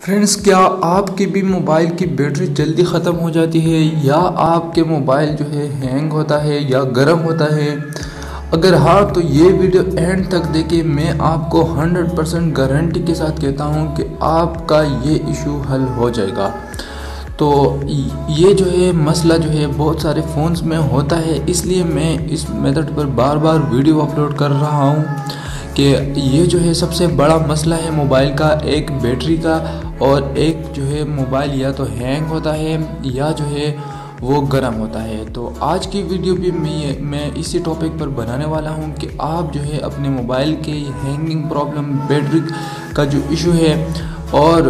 Friends, क्या आपके भी मोबाइल की बैटरी जल्दी ख़त्म हो जाती है या आपके मोबाइल जो है हैंग होता है या गर्म होता है? अगर हाँ तो ये वीडियो एंड तक देखिए। मैं आपको 100% गारंटी के साथ कहता हूँ कि आपका ये इशू हल हो जाएगा। तो ये जो है मसला जो है बहुत सारे फ़ोन्स में होता है, इसलिए मैं इस मेथड पर बार बार वीडियो अपलोड कर रहा हूँ कि ये जो है सबसे बड़ा मसला है मोबाइल का, एक बैटरी का, और एक जो है मोबाइल या तो हैंग होता है या जो है वो गर्म होता है। तो आज की वीडियो भी मैं इसी टॉपिक पर बनाने वाला हूं कि आप जो है अपने मोबाइल के हैंगिंग प्रॉब्लम, बैटरी का जो इशू है और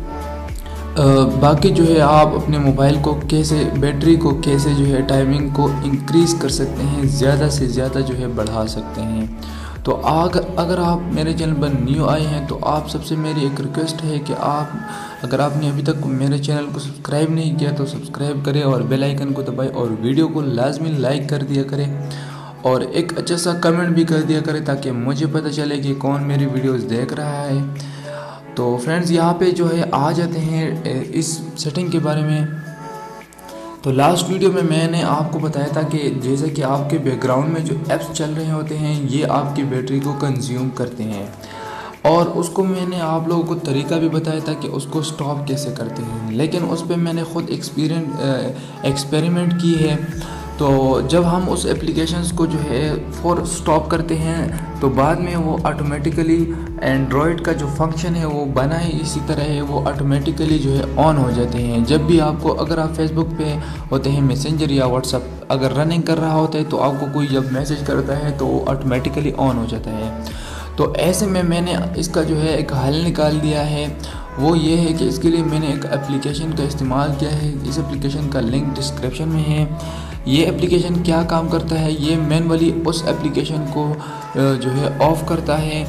बाकी जो है आप अपने मोबाइल को कैसे, बैटरी को कैसे जो है टाइमिंग को इंक्रीज़ कर सकते हैं, ज़्यादा से ज़्यादा जो है बढ़ा सकते हैं। तो अगर आप मेरे चैनल पर न्यू आए हैं तो आप सबसे मेरी एक रिक्वेस्ट है कि आप, अगर आपने अभी तक मेरे चैनल को सब्सक्राइब नहीं किया तो सब्सक्राइब करें और बेल आइकन को दबाएं और वीडियो को लाजमी लाइक कर दिया करें और एक अच्छा सा कमेंट भी कर दिया करें ताकि मुझे पता चले कि कौन मेरी वीडियोस देख रहा है। तो फ्रेंड्स, यहाँ पे जो है आ जाते हैं इस सेटिंग के बारे में। तो लास्ट वीडियो में मैंने आपको बताया था कि जैसे कि आपके बैकग्राउंड में जो ऐप्स चल रहे होते हैं ये आपकी बैटरी को कंज्यूम करते हैं, और उसको मैंने आप लोगों को तरीका भी बताया था कि उसको स्टॉप कैसे करते हैं। लेकिन उस पर मैंने ख़ुद एक्सपेरिमेंट की है। तो जब हम उस एप्लीकेशंस को जो है स्टॉप करते हैं तो बाद में वो ऑटोमेटिकली एंड्रॉयड का जो फंक्शन है वो बना है इसी तरह है, वो ऑटोमेटिकली जो है ऑन हो जाते हैं। जब भी आपको, अगर आप फेसबुक पे होते हैं, मैसेंजर या व्हाट्सअप अगर रनिंग कर रहा होता है तो आपको कोई जब मैसेज करता है तो वो ऑटोमेटिकली ऑन हो जाता है। तो ऐसे में मैंने इसका जो है एक हल निकाल दिया है। वो ये है कि इसके लिए मैंने एक एप्लीकेशन का इस्तेमाल किया है। इस एप्लीकेशन का लिंक डिस्क्रिप्शन में है। ये एप्लीकेशन क्या काम करता है, ये मैनुअली उस एप्लीकेशन को जो है ऑफ़ करता है।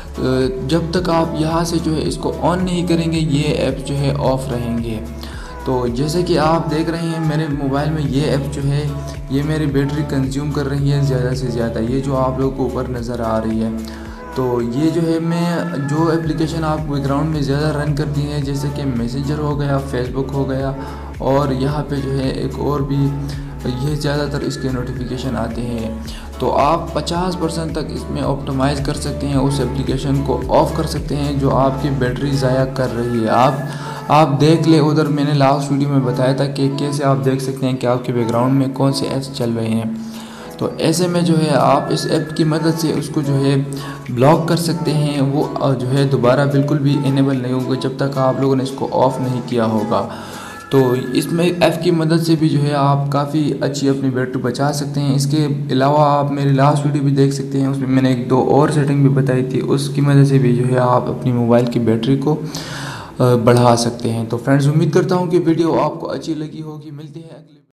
जब तक आप यहाँ से जो है इसको ऑन नहीं करेंगे ये ऐप जो है ऑफ़ रहेंगे। तो जैसे कि आप देख रहे हैं मेरे मोबाइल में ये ऐप जो है ये मेरी बैटरी कंज्यूम कर रही है ज़्यादा से ज़्यादा, ये जो आप लोगों को ऊपर नज़र आ रही है। तो ये जो है मैं जो एप्लीकेशन आप बैकग्राउंड में ज़्यादा रन करती हैं जैसे कि मैसेंजर हो गया, फेसबुक हो गया, और यहाँ पे जो है एक और भी, ये ज़्यादातर इसके नोटिफिकेशन आते हैं। तो आप 50% तक इसमें ऑप्टिमाइज़ कर सकते हैं, उस एप्लीकेशन को ऑफ़ कर सकते हैं जो आपकी बैटरी ज़ाया कर रही है। आप देख ले, उधर मैंने लास्ट वीडियो में बताया था कि कैसे आप देख सकते हैं कि आपके बैकग्राउंड में कौन से ऐप्स चल रहे हैं। तो ऐसे में जो है आप इस ऐप की मदद से उसको जो है ब्लॉक कर सकते हैं। वो जो है दोबारा बिल्कुल भी इनेबल नहीं होगा जब तक आप लोगों ने इसको ऑफ़ नहीं किया होगा। तो इसमें ऐप की मदद से भी जो है आप काफ़ी अच्छी अपनी बैटरी बचा सकते हैं। इसके अलावा आप मेरी लास्ट वीडियो भी देख सकते हैं, उसमें मैंने एक दो और सेटिंग भी बताई थी, उसकी मदद से भी जो है आप अपनी मोबाइल की बैटरी को बढ़ा सकते हैं। तो फ्रेंड्स, उम्मीद करता हूँ कि वीडियो आपको अच्छी लगी होगी। मिलते हैं अगले